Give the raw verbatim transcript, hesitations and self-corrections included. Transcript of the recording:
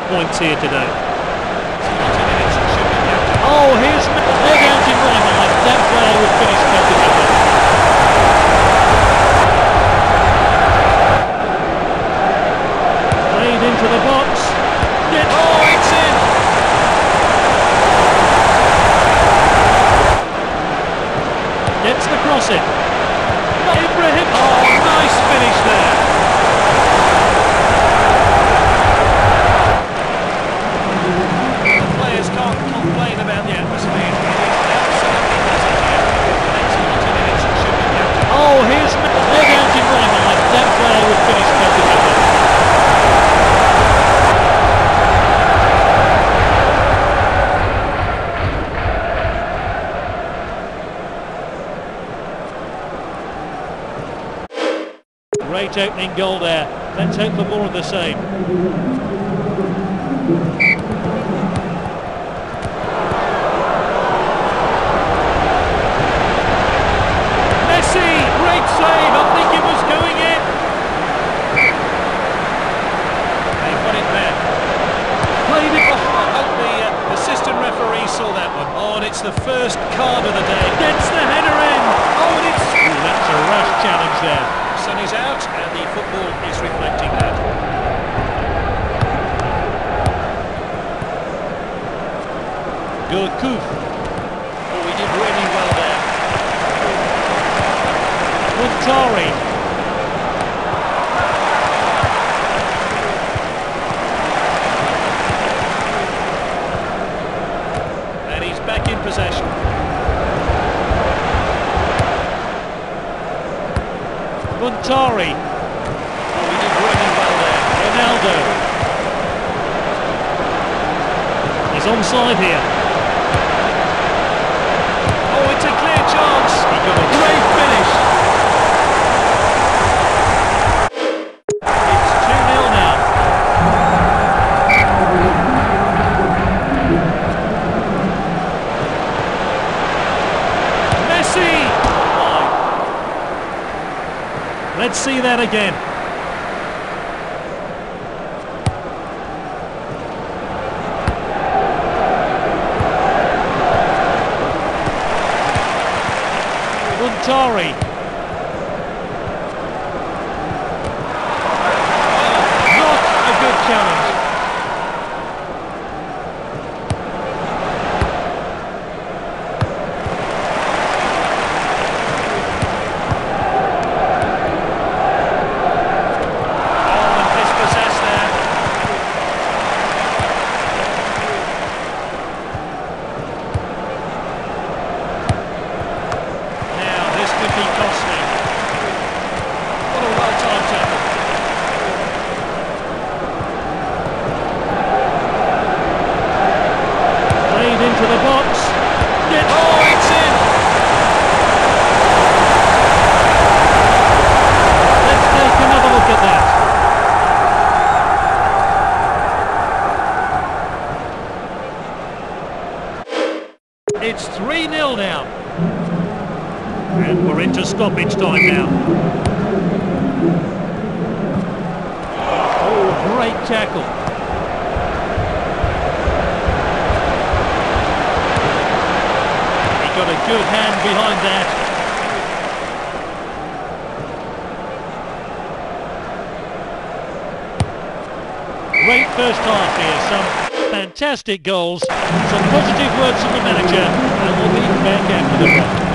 points here today. Oh, here's they're down to running line. That player would finish perfectly. Played into the box. Gets Oh, it's in. Gets the cross in. Ibrahim. Oh, nice finish there. Players can't complain about the atmosphere. It is absolutely buzzing here. The next ninety minutes should be captured. Oh, here's they're down to running line. That player would finish perfectly. Great opening goal there. Let's hope for more of the same. Messi, great save. I think it was going in. They've got it back. Played it. Oh, I hope the uh, assistant referee saw that one. Oh, and it's the first card of the day. Gets the header in. Oh, and it's. Ooh, that's a rash challenge there. Sun is out and the football is reflecting that. Gourcuff. Oh, he did really well there. Muntari. And he's back in possession. Muntari. Oh, he did really well there. Ronaldo. He's onside here. Oh, it's a clear chance. He got a Great finish. It's two nil now. Messi. Let's see that again. Muntari. Not a good challenge. Oh, and dispossessed there. Now, this could be costly. What a well-timed tackle. Played into the box. Gets Oh, it's in. Let's take another look at that. It's three nil now. And we're into stoppage time now. Oh, great tackle. He got a good hand behind that. Great first half here. Some fantastic goals. Some positive words from the manager. And we'll be back after the break.